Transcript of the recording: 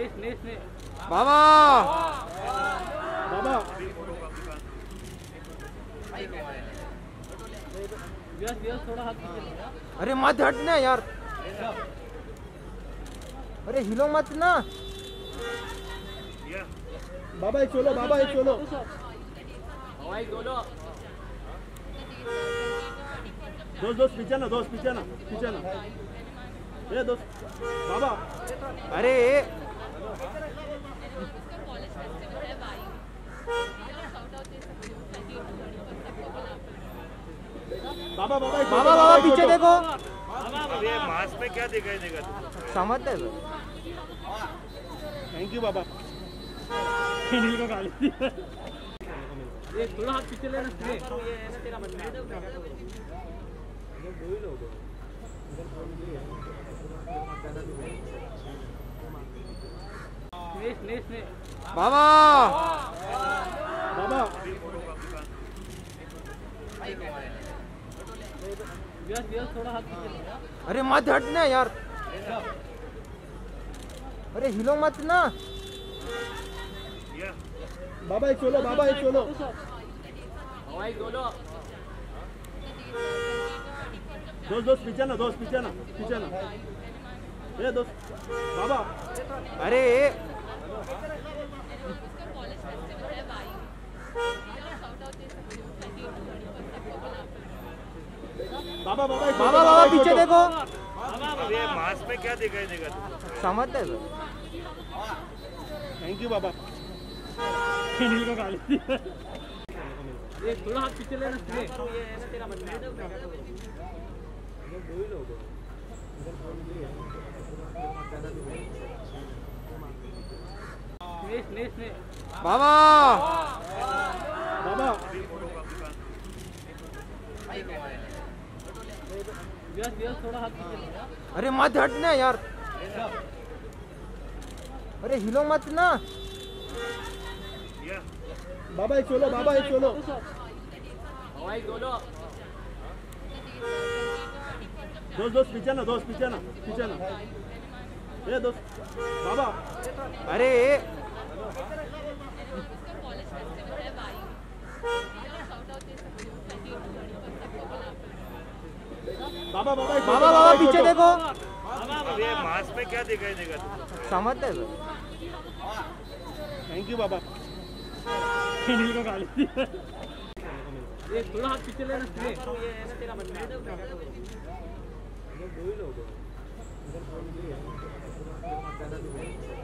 बाबा बाबा थोड़ा हाथ अरे मत हटना यार, अरे हिलो मत ना। बाबा एक चलो, बाबा एक चलो। दोस्त पीछे ना, दोस्त पीछे ना, पीछे ना। ये दोस्त बाबा अरे बाबा बाबा बाबा बाबा पीछे देखो। अब ये मास्क में क्या दिखाई देगा? समझते हैं थैंक यू बाबा। ये थोड़ा हाथ पीछे लेना। तेरा बाबा बाबा थोड़ा हाथ अरे मत हटना यार, अरे हिलो मत ना। बाबा एक चलो, बाबा एक चलो। दोस्त पीछे ना, दोस्त पीछे ना, पीछे ना। ये दोस्त बाबा अरे बाबा बाबा बाबा बाबा पीछे देखो। अब ये मास्क में क्या दिखाई देगा? समझते हैं थैंक यू बाबा। ये थोड़ा हाथ पीछे लेना। तेरा बाबा बाबा थोड़ा हाथ अरे मत हटना यार, अरे हिलो मत ना। बाबा एक चलो, बाबा एक चलो। दोस्त पीछे ना, दोस्त पीछे ना, पीछे ना। ये दोस्त बाबा अरे बाबा बाबा बाबा बाबा पीछे देखो। अब ये मास्क में क्या दिखाई देगा? समझते हैं थैंक यू बाबा। ये थोड़ा हाथ पीछे लेना। तेरा